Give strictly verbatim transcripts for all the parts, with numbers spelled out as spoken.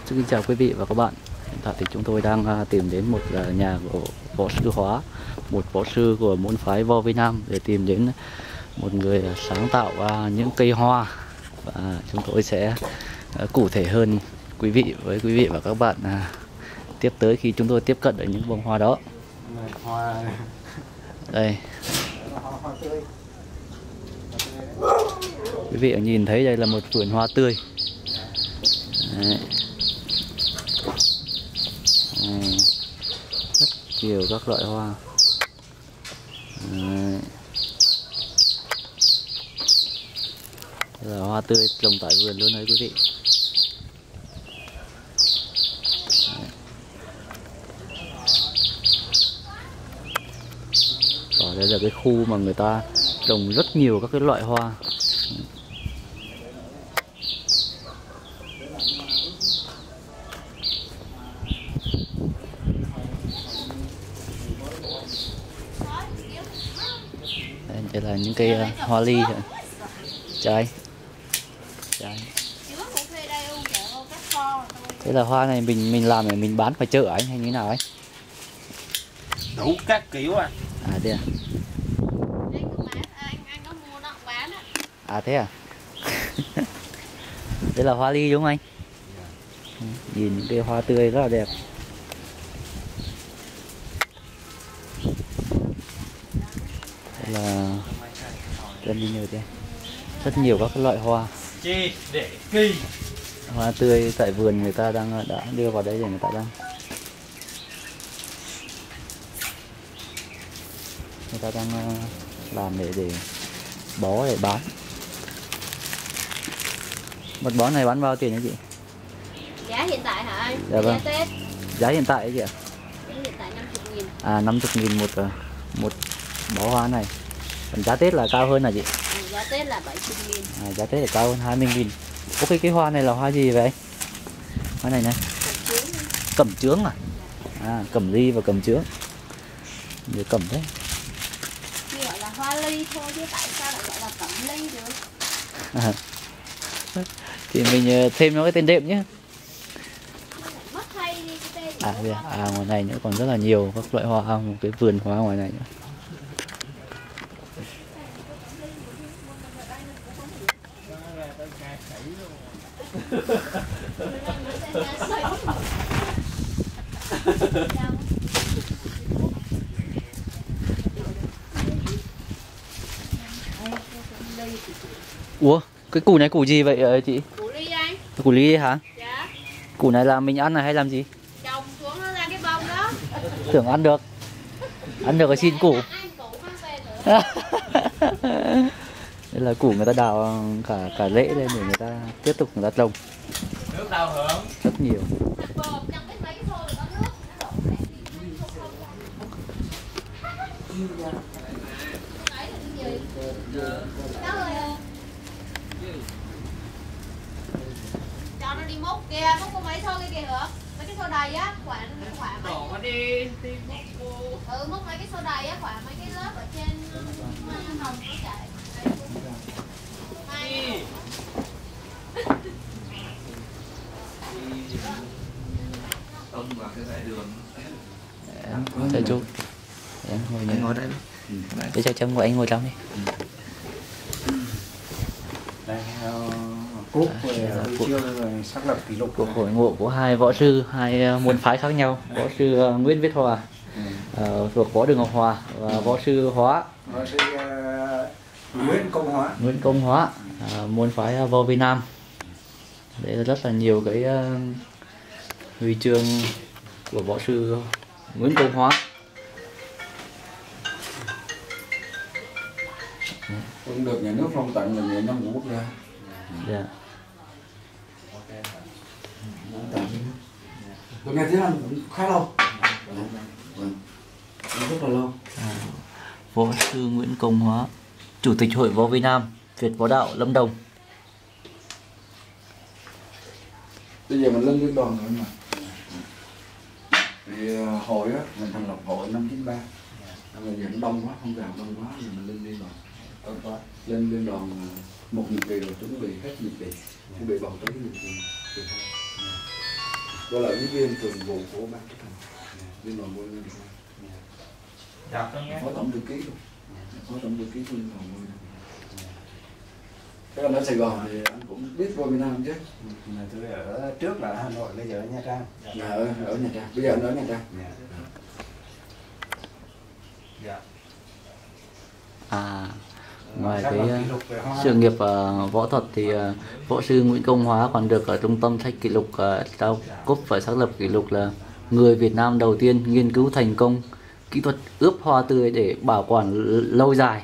Xin kính chào quý vị và các bạn. Hiện tại thì chúng tôi đang tìm đến một nhà của võ sư Hóa, một võ sư của môn phái Vo Việt Nam, để tìm đến một người sáng tạo những cây hoa, và chúng tôi sẽ cụ thể hơn quý vị với quý vị và các bạn tiếp tới khi chúng tôi tiếp cận đến những bông hoa đó. Đây, quý vị nhìn thấy đây là một vườn hoa tươi. Đấy. Đấy. Rất nhiều các loại hoa. Đấy. Đây là hoa tươi trồng tại vườn luôn đấy quý vị. Đấy. Và đây là cái khu mà người ta trồng rất nhiều các cái loại hoa. Đây là những cây uh, hoa ly trái trái thế là hoa này mình mình làm để mình bán phải chợ anh hay như thế nào anh? Đủ các kiểu à. À thế à? À thế à? Đây là hoa ly đúng không anh? Nhìn những cây hoa tươi rất là đẹp. Đây là dân đi nhờ đây. Rất nhiều các loại hoa. Chi để kỳ. Hoa tươi tại vườn người ta đang đã đưa vào đây để người ta đang người ta đang làm để để bó để bán. Một bó này bán bao tiền hả chị? Giá hiện tại hả anh? Dạ vâng. Giá Tết. Giá hiện tại ấy chị ạ? Giá hiện tại năm mươi nghìn. À năm mươi nghìn một một bó hoa này. Còn giá Tết là cao hơn hả chị? Ừ, giá Tết là bảy mươi nghìn. À, giá Tết là cao hơn hai mươi nghìn. Ok, cái hoa này là hoa gì vậy? Hoa này này. Cẩm chướng à? À, cẩm ly và cẩm chướng. Nhiều cẩm thế. Chỉ gọi là hoa ly thôi chứ tại sao lại gọi là cẩm ly được? À. Thì mình thêm nó cái tên đệm nhé. Mất hay đi cái tên. À, kìa. À ngoài này nữa còn rất là nhiều các loại hoa, một cái vườn hoa ngoài này nữa. Ủa, cái củ này củ gì vậy chị? Củ ly anh. Củ ly hả? Dạ. Củ này là mình ăn này hay làm gì? Trồng xuống nó ra cái bông đó. Tưởng ăn được. Ăn được thì xin củ. Đây là củ người ta đào cả cả rễ lên để người ta tiếp tục người ta trồng. Nước đâu hưởng? Rất nhiều. Cho nó đi múc kìa, múc có mấy xô kia kìa hả? Mấy cái xô đầy á, khoảng khoảng mấy... Đổ đi, đi múc. Ừ, múc mấy cái xô đầy á, khoảng mấy cái lớp ở trên hồng nó chạy. Hai. Ông vào cái dải đường. Chào chú. Em ngồi Anh ngồi đây. Để cho chồng của anh ngồi trong đi. Đây cúp xác lập kỷ lục Của hội ngộ của hai võ sư, hai môn phái khác nhau. Võ sư Nguyễn Viết Hòa uh, thuộc võ Đường Ngọc Hòa và võ sư Hóa. Võ sư uh, Nguyễn Công Hóa. Nguyễn Công Hóa, uh, môn phái Vo Việt Nam. Đây là rất là nhiều cái uh, huy chương của võ sư Nguyễn Công Hóa. Cũng được nhà nước phong tặng là nghề năm của quốc gia. Dạ. Tôi nghe tiếng Anh cũng khá lâu. Vâng. Rất là lâu. À, võ sư Nguyễn Công Hóa, Chủ tịch Hội Võ Việt Nam, Việt Võ Đạo Lâm Đồng. Bây giờ mình lên liên đoàn rồi mà. Thì hội á, mình thành lập hội năm chín ba. Mình dẫn đông quá, không vào đông quá thì mình lên liên đoàn. Lên liên đoàn một nhiệm kỳ rồi chuẩn bị hết nhiệm kỳ, chuẩn bị bầu tới nhiệm kỳ. Tôi là ủy viên thường vụ của ban chấp hành Liên đoàn Vô Việt Nam, Đọc thôi nhé. phó tổng thư ký luôn, phó tổng thư ký Liên đoàn Vô Việt Nam. Thế còn ở Sài Gòn thì anh cũng biết Vô Việt Nam chứ? Mà tôi ở trước là Hà Nội, bây giờ ở Nha Trang. Dạ, ở, ở Nha Trang, bây giờ anh ở Nha Trang. Dạ. Dạ. À, ngoài Các cái bằng uh, kỷ lục về hoa. sự nghiệp uh, võ thuật thì uh, võ sư Nguyễn Công Hóa còn được ở trung tâm sách kỷ lục uh, trao cúp và xác lập kỷ lục là người Việt Nam đầu tiên nghiên cứu thành công kỹ thuật ướp hoa tươi để bảo quản l- lâu dài.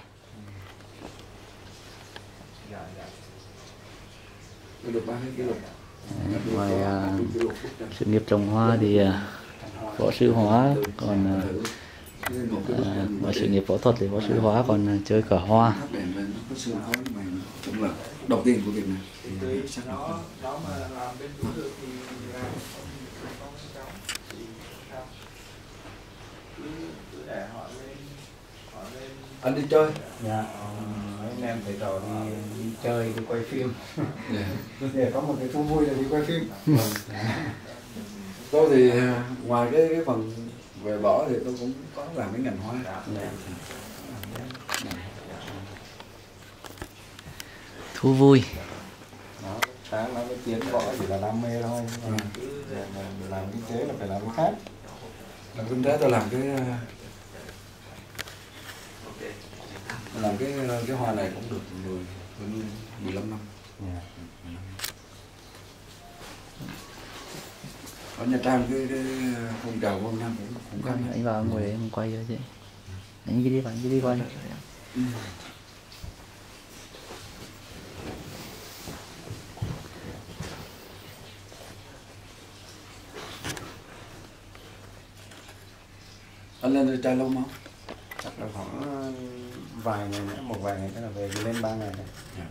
Dạ, dạ. Tôi được ba cái kỷ lục. Ngoài uh, Kỷ lục quốc gia. sự nghiệp trồng hoa thì uh, võ sư Hóa còn uh, Một cái bức À, ảnh ngoài mà sự nghiệp võ thuật thì võ sư Hóa còn chơi cờ hoa. thắp đèn lên nó có sương khói mà cũng là đầu tiên của Việt Nam. Tuy Sắc nó nó nó mà làm bên chủ được thì làm không không cháu thì sao? Cứ cứ để họ lên họ lên anh đi chơi. Dạ, mấy anh em thầy trò đi, đi chơi, đi quay phim. Dạ. Để có một cái thú vui là đi quay phim. Tôi thì ngoài cái cái phần về võ thì tôi cũng có làm cái ngành hoa. Dạ. Thú vui. Đó, sáng nói với Tiến võ chỉ là đam mê thôi. Ừ. Giờ mà làm kinh tế là phải làm cái khác. Làm kinh tế tôi làm cái làm cái cái hoa này cũng được mười mười lăm năm. Dạ. Ở Nha Trang cái cái phong trào của Việt Nam cũng cũng có. Anh vào ngồi đấy em quay cho chị. Anh đi đi vào, anh đi đi quay. Ừ. Anh lên trai lâu không? Chắc là khoảng vài ngày nữa, một vài ngày nữa là về, lên ba ngày nữa. Dạ.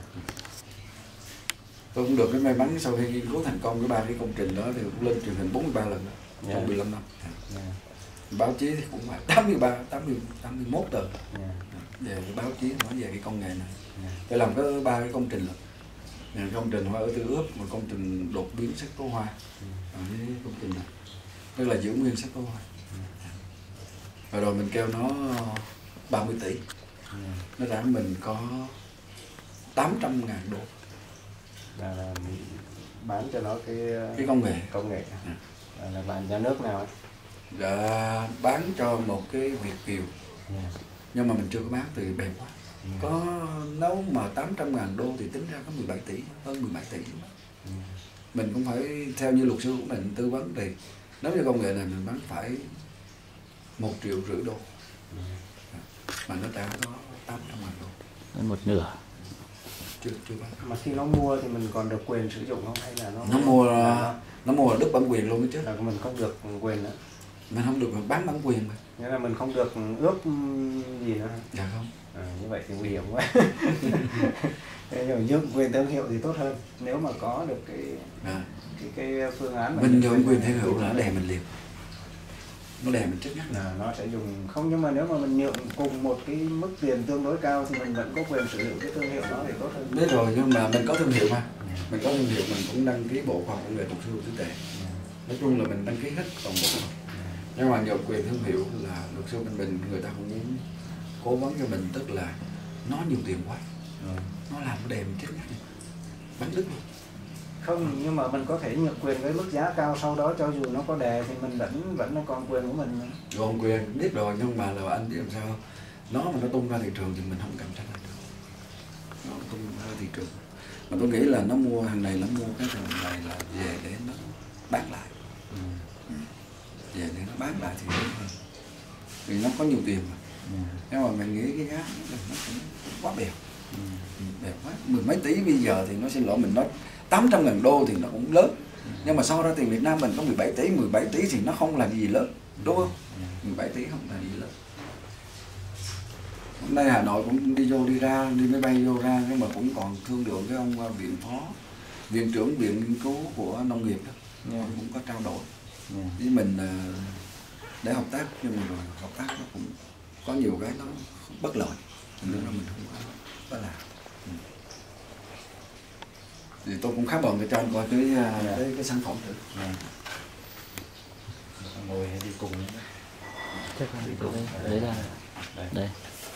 Tôi cũng được cái may mắn sau khi nghiên cứu thành công cái ba cái công trình đó thì cũng lên truyền hình bốn mươi ba lần Dạ. trong mười lăm năm. Dạ. Báo chí thì cũng phải tám mươi ba, tám mươi, tám mươi mốt tờ Dạ. về cái báo chí nói về cái công nghệ này. Dạ. Tôi làm có ba cái công trình là công trình hoa ở tư ướp, một công trình đột biến sắc tố hoa, ở cái công trình này tức là giữ nguyên sắc tố hoa. Và rồi mình kêu nó ba mươi tỷ, nó ra mình có tám trăm ngàn đô. Là, là bán cho nó cái Cái công nghệ công nghệ Ừ. là, là bạn nhà nước nào ấy? đã bán cho một cái Việt kiều, Yeah. nhưng mà mình chưa có bán thì bền quá. Ừ. Có nếu mà tám trăm ngàn đô thì tính ra có mười bảy tỷ, hơn mười bảy tỷ. Ừ. Mình cũng phải theo như luật sư của mình tư vấn thì nếu như công nghệ này mình bán phải một triệu rưỡi đô, Ừ. mà nó trả có tám trăm ngàn đô, Hơn một nửa. chưa chưa bán. Mà khi nó mua thì mình còn được quyền sử dụng không, hay là nó Nó mua là, nó mua là đức bản quyền luôn đó chứ, là mình không được quyền nữa, mình không được bán bản quyền mà. nghĩa là mình không được ướp gì nữa. Dạ không. À, như vậy thì nguy hiểm quá. Thế nhưng mà nhượng quyền thương hiệu thì tốt hơn, nếu mà có được cái À. cái, cái phương án mà Mình nhượng nhượng quyền thương hiệu là nó đè mình liền, nó đè mình trước nhất. là nó sẽ dùng không, nhưng mà nếu mà mình nhượng cùng một cái mức tiền tương đối cao thì mình vẫn có quyền sử dụng cái thương hiệu đó thì tốt hơn. Biết rồi, nhưng mà mình có thương hiệu mà, mình có thương hiệu mình cũng đăng ký Bộ Khoa học Công nghệ Luật sư Trí tuệ. Nói chung là mình đăng ký hết toàn bộ. Nhưng mà nhượng quyền thương hiệu là luật sư bên mình người ta không muốn cố vấn cho mình, tức là nó nhiều tiền quá, nó làm cái đè mình chết nhất, bán đứt luôn. Không, nhưng mà mình có thể nhượng quyền với mức giá cao, sau đó cho dù nó có đè thì mình vẫn vẫn là còn quyền của mình. Còn quyền biết rồi, nhưng mà là anh biết làm sao nó mà nó tung ra thị trường thì mình không cạnh tranh được, nó tung ra thị trường. Mà tôi nghĩ là nó mua hàng này, nó mua cái thằng này là về để nó bán lại, Ừ. về để nó bán lại thì đúng hơn, vì nó có nhiều tiền mà. Ừ. Nhưng mà mình nghĩ cái giá nó cũng quá bèo, Ừ. bèo quá, mười mấy tỷ bây giờ thì nó xin lỗi mình nói tám trăm ngàn đô thì nó cũng lớn, nhưng mà so ra tiền Việt Nam mình có mười bảy tỷ, mười bảy tỷ thì nó không là gì lớn, đúng không? mười bảy tỷ không là gì lớn. Hôm nay Hà Nội cũng đi vô đi ra, đi máy bay vô ra, nhưng mà cũng còn thương lượng với ông viện phó, viện trưởng viện nghiên cứu của nông nghiệp đó, Yeah. cũng có trao đổi Yeah. với mình để hợp tác, nhưng mà rồi hợp tác nó cũng có nhiều cái nó bất lợi, nên là mình không có có làm. Thì tôi cũng khá bận để cho anh coi cái cái, cái sản phẩm thử. Ngồi hay đi cùng nhé. Chắc là đấy, đấy là Đây. đây.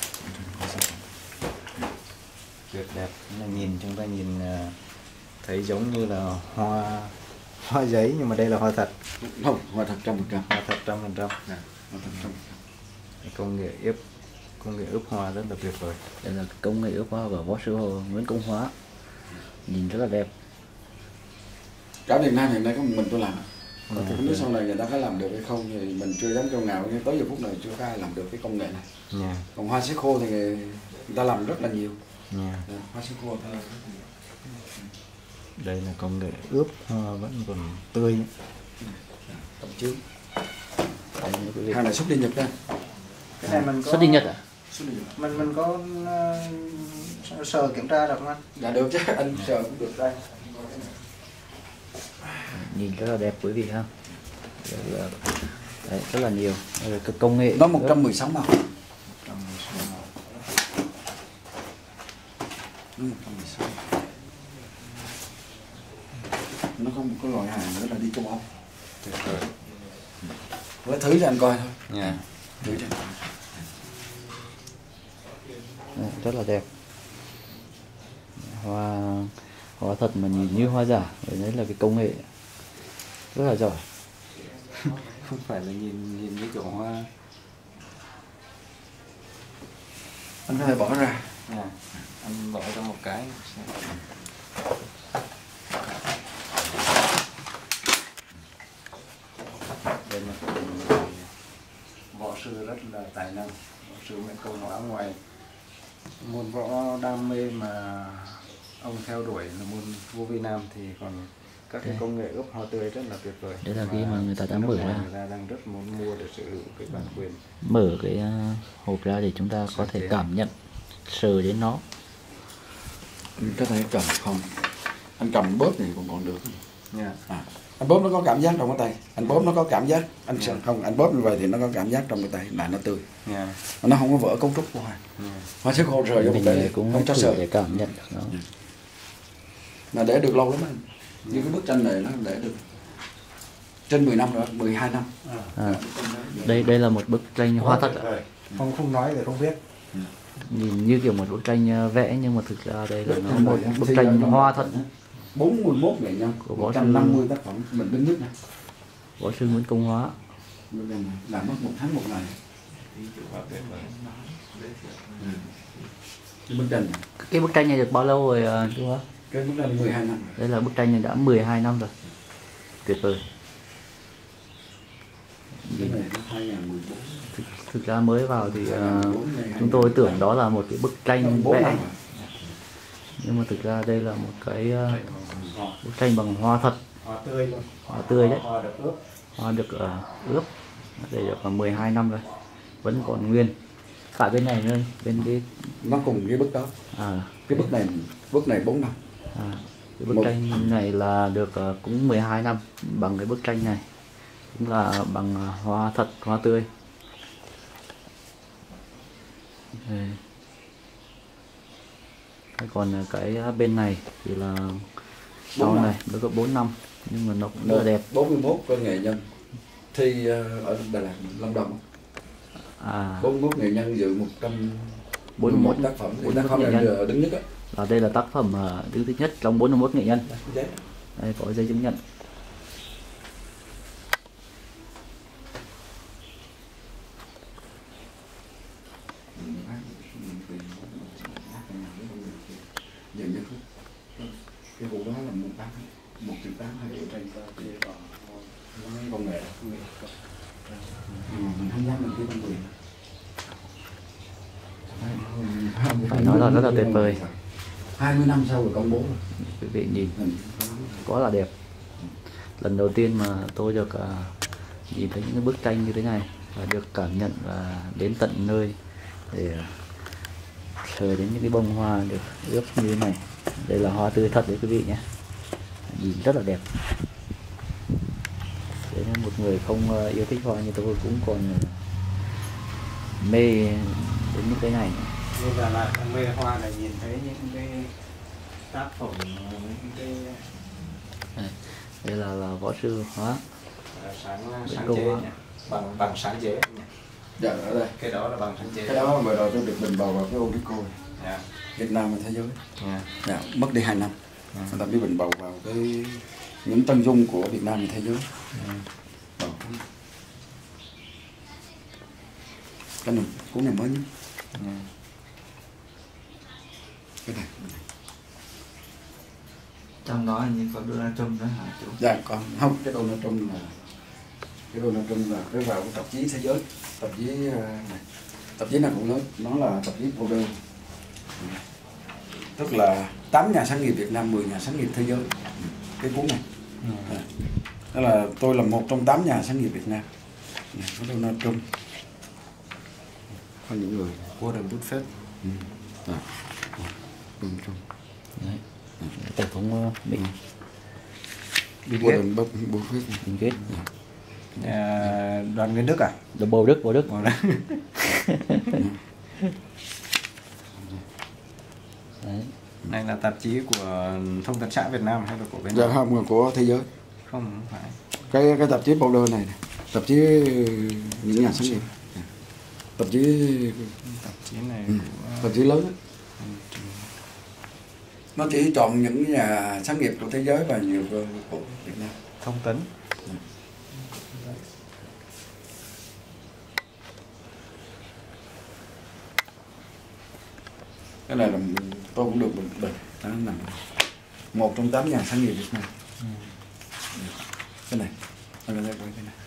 Tuyệt đẹp. Là nhìn chúng ta nhìn à, thấy giống như là hoa hoa giấy nhưng mà đây là hoa thật. Không, hoa thật trăm phần trăm. Hoa thật trăm phần trăm. Hoa thật trăm phần trăm. Công nghệ ướp công nghệ ướp hoa rất là tuyệt vời. Đây là công nghệ ướp hoa của võ sư Nguyễn Công Hóa, nhìn rất là đẹp. Cả Việt Nam hiện nay có một mình tôi làm. Có thể Không biết sau này người ta có làm được hay không thì mình chưa dám châu nào, nhưng tới giờ phút này chưa có ai làm được cái công nghệ này. Yeah. Còn hoa sấy khô thì người, người ta làm rất là nhiều. Yeah. Hoa sấy khô ta làm rất nhiều. Đây là công nghệ ướp hoa vẫn còn tươi. Tổng chứ. Đây, quý vị. Hàng này xuất đi Nhật đây. Cái này mình có Xuất đi Nhật à? Xuất đi Nhật. Mình mình có uh, sờ kiểm tra được không anh? Dạ được chứ, anh sờ cũng được đây. Nhìn rất là đẹp quý vị ha. Đây là, đấy, rất là nhiều. Đây là cái công nghệ. Nó một trăm mười sáu màu. Nó có một cái loại hàng nữa là đi châu Âu. Với thử cho anh coi thôi. Yeah. Thử cho anh coi. Đấy, rất là đẹp. Hoa hoa thật mà nhìn như hoa giả. Đấy là cái công nghệ rất là giỏi. Không phải là nhìn nhìn cái chỗ hoa. Anh có thể bỏ ra. Yeah. Anh bỏ ra một cái. Đây là võ sư rất là tài năng, võ sư Nguyễn Công Hóa. Ngoài môn võ đam mê mà ông theo đuổi là môn vô vi nam thì còn các cái công nghệ ướp hoa tươi rất là tuyệt vời. Đấy là cái Và mà người ta đã nước mở ngoài ra. người ta đang rất muốn mua để sở hữu cái bản quyền. Mở cái uh, hộp ra để chúng ta có thể cảm nhận, sờ đến nó. Anh có thể cầm không? Anh cầm bóp này còn còn được. Yeah. À, anh bóp nó có cảm giác trong cái tay. Anh bóp nó có cảm giác. Anh yeah. không, anh bóp như vậy thì nó có cảm giác trong cái tay là nó tươi. Yeah. Nó không có vỡ cấu trúc của hoa. Yeah. Hoa sẽ khô rời vô một Mình cái cũng không cho thử sợ. để cảm nhận được nó. Yeah. Mà để được lâu lắm anh. Như cái bức tranh này nó để được trên mười năm rồi, mười hai năm. À, đây đây là một bức tranh hoa thật ạ. Không không nói thì không biết. Nhìn như kiểu một bức tranh vẽ nhưng mà thực ra đây là nó một bức tranh hoa thật bốn mươi mốt nghệ nhân của một võ trăm sư năm mươi tác phẩm mình đứng nhất này. võ sư Nguyễn Công Hóa. Làm mất một tháng một ngày. Cái bức tranh này. Cái bức tranh này được bao lâu rồi chú Hóa? Cái bức tranh mười hai năm. Đây là bức tranh này đã mười hai năm rồi. Tuyệt vời. Cái này nó hai nghìn mười bốn. Thực, thực ra mới vào thì uh, chúng tôi tưởng đó là một cái bức tranh vẽ, nhưng mà thực ra đây là một cái uh, bức tranh bằng hoa thật, Hoa tươi luôn. hoa tươi đấy, Hoa được ướp. hoa được uh, ướp. Đây được uh, mười hai năm rồi, vẫn còn nguyên. Cả bên này nữa, bên cái Nó cùng cái bức đó. à, Cái bức này bức này bốn năm. à, cái bức Một. tranh này là được uh, cũng mười hai năm, bằng cái bức tranh này cũng là bằng uh, hoa thật, hoa tươi. Đây. Thế còn cái bên này thì là sau này nó có bốn năm nhưng mà nó cũng rất là đẹp. bốn mươi mốt con nghệ nhân thi ở Đà Lạt, Lâm Đồng. À, bốn mươi mốt nghệ nhân dự một trăm bốn mươi mốt tác phẩm. bốn mươi Tác mốt phẩm nghệ này nhân. đứng nhất á. Và đây là tác phẩm uh, đứng thứ nhất trong bốn mươi mốt nghệ nhân. Giấy. Đây có giấy chứng nhận. Giờ nhất cái vụ đó là một tám một triệu tám hai triệu trên công nghệ. Mình không dám mình cái công quyền. Phải nói là rất là tuyệt vời. hai mươi năm sau rồi công bố. Quý vị nhìn quá là đẹp. Lần đầu tiên mà tôi được uh, nhìn thấy những cái bức tranh như thế này và được cảm nhận và đến tận nơi để sờ đến những cái bông hoa được ướp như thế này. Đây là hoa tươi thật đấy quý vị nhé, nhìn rất là đẹp. Thế nên một người không uh, yêu thích hoa như tôi cũng còn uh, mê đến những cái này. Như là lại mê hoa này nhìn thấy những cái tác phẩm cái đây là là võ sư hóa sáng Bên sáng Công chế Hóa. nhỉ? bằng bằng sáng chế nhỉ? Dạ ở đây. Cái đó là bằng sáng chế. Cái đó vừa rồi tôi được bình bầu vào cái UNESCO Dạ. Việt Nam và thế giới. Dạ. Dạ, mất đi hai năm. Người ta mới bình bầu vào cái những chân dung của Việt Nam và thế giới. Dạ. Cái này cuốn này mới nhất. Dạ. Cái này. Trong đó hình như có Donald Trump đó hả chú? Dạ còn không, cái Donald Trump là cái Donald Trump là cái vào cái tạp chí thế giới, tạp chí uh, này, tạp chí này cũng lớn, nó là tạp chí Border, tức là tám nhà sáng nghiệp Việt Nam, mười nhà sáng nghiệp thế giới. Cái cuốn này, Ừ. à, đó là tôi là một trong tám nhà sáng nghiệp Việt Nam. Này, có Donald Trump, có những người Warren Buffett. ừ. à, Donald Trump, đấy. Tổng thống uh, Mỹ Bill Gates. Warren Buffett, Bill Gates, À, đoàn Nguyên Đức à? The Bầu Đức, Bầu Đức. Bỏ ra. Đấy. Này là tạp chí của Thông tấn xã Việt Nam hay là của bên dạ nào? không, là của thế giới. Không, không phải. Cái cái tạp chí Border này, này, tạp chí những nhà sáng nghiệp, tạp chí Tạp chí này ừ. cũng, tạp chí lớn ấy. Nó chỉ chọn những nhà sáng nghiệp của thế giới và nhiều của Việt Nam. thông tấn. Cái này là tôi cũng được bình định, đó nằm một trong tám nhà sáng nghiệp Việt Nam. Ừ. Cái này, cái này, cái này.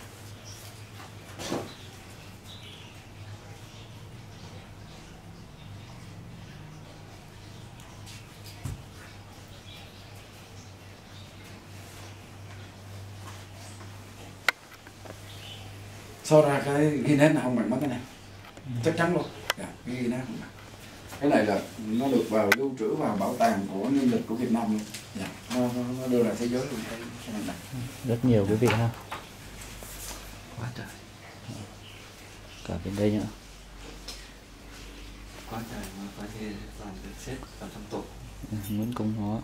So ra cái Guinness nào không bằng mấy cái này, chắc chắn luôn. Dạ, cái Guinness không bằng. Cái này là nó được vào lưu trữ vào bảo tàng của nhân lực của Việt Nam luôn. Dạ, nó, nó, nó đưa ra thế giới luôn cái, cái này. Rất nhiều quý vị ha, Quá trời, cả bên đây nữa. quá trời mà có thể toàn được xếp vào trong tủ. Nguyễn Công Hóa.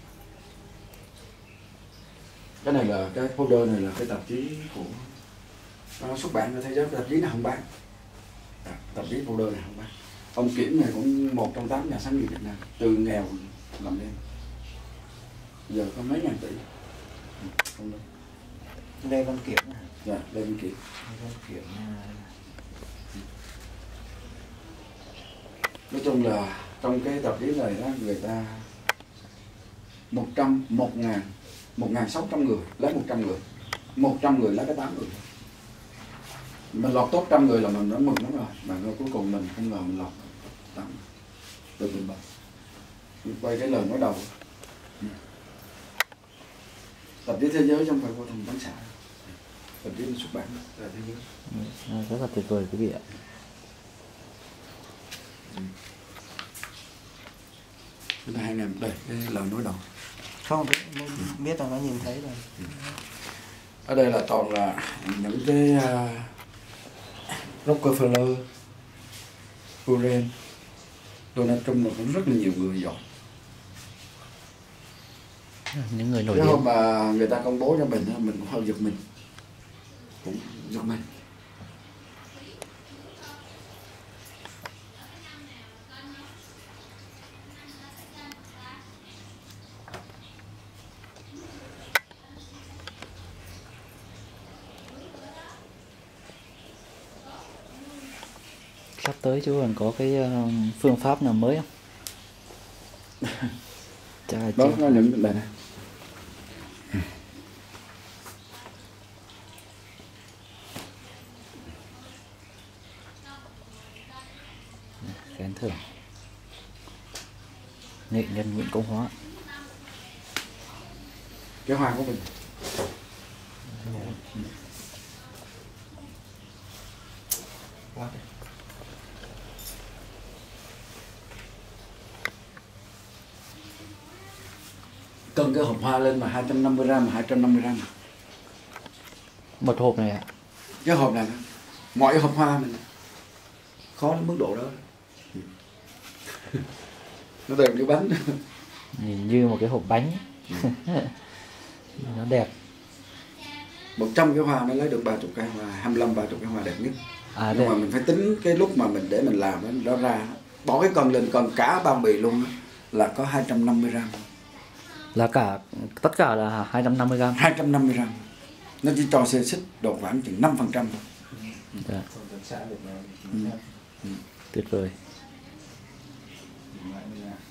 Cái này là cái folder này là cái tạp chí của nó xuất bản ở thế giới, tạp chí này không bán. À, tạp chí folder này không bán. Ông Kiểm này cũng một trong tám nhà sáng nghiệp Việt Nam, từ nghèo làm lên giờ có mấy ngàn tỷ. Không đâu. Lê Văn Kiểm à? Dạ, Lê Văn Kiểm. Lê Văn Kiểm à. Nói chung là trong cái tạp chí này đó, người ta một trăm, một ngàn, một ngàn sáu trăm người lấy một trăm người, một trăm người lấy cái tám người. Mình lọt top trăm người là mình đã mừng lắm rồi, mà cuối cùng mình không ngờ mình lọt tám từ mình bật. Mình quay cái lời nói đầu, tạp chí thế giới trong phải của Thông tấn xã, tạp chí xuất bản là thế giới. À, rất là tuyệt vời quý vị ạ. Cái này hai ngàn đây, cái lời nói đầu. Không, tôi biết là nó nhìn thấy rồi. Ở đây là toàn là những cái uh, Rockefeller, Warren, Donald Trump, là cũng rất là nhiều người giỏi. Những người nổi Cái hôm tiếng. mà người ta công bố cho mình á, mình cũng hơi giật mình, cũng giật mình. Sắp tới chú còn có cái uh, phương pháp nào mới không? Chà, Đó chà. là những đây này. Khen thưởng nghệ nhân Nguyễn Công Hóa. Cái hoa của mình. Quá trời. Cân cái hộp hoa lên mà hai trăm năm mươi gram, mà hai trăm năm mươi gram. Một hộp này ạ. Cái hộp này, mọi hộp hoa mình khó đến mức độ đó. Nó đều như bánh. nhìn như một cái hộp bánh. Nó đẹp. Một trăm cái hoa mới lấy được ba chục cái hoa, hai mươi lăm ba chục cái hoa đẹp nhất. À, nhưng đẹp. mà mình phải tính cái lúc mà mình để mình làm đó, nó ra bỏ cái con lên con cá bao bì luôn đó, là có hai trăm năm mươi gram. Là cả tất cả là hai trăm năm mươi gram. hai trăm năm mươi gram. Nó chỉ cho xê xích độ khoảng chừng năm phần trăm thôi. Dạ. Hợp tác xã Việt Nam chính Ừ. xác. Ừ. Tuyệt vời. Lại mới ra.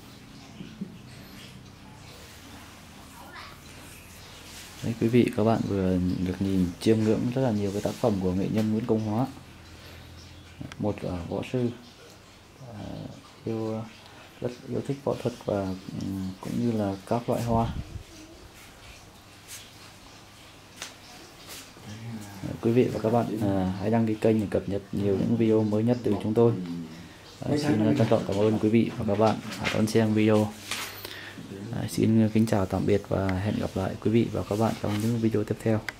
Đấy, quý vị các bạn vừa được nhìn chiêm ngưỡng rất là nhiều cái tác phẩm của nghệ nhân Nguyễn Công Hóa, một uh, võ sư uh, yêu rất yêu thích võ thuật và um, cũng như là các loại hoa. Đấy, quý vị và các bạn uh, hãy đăng ký kênh để cập nhật nhiều những video mới nhất từ chúng tôi. Uh, xin trân trọng cảm ơn quý vị và các bạn đã đón xem video. À, xin kính chào tạm biệt và hẹn gặp lại quý vị và các bạn trong những video tiếp theo.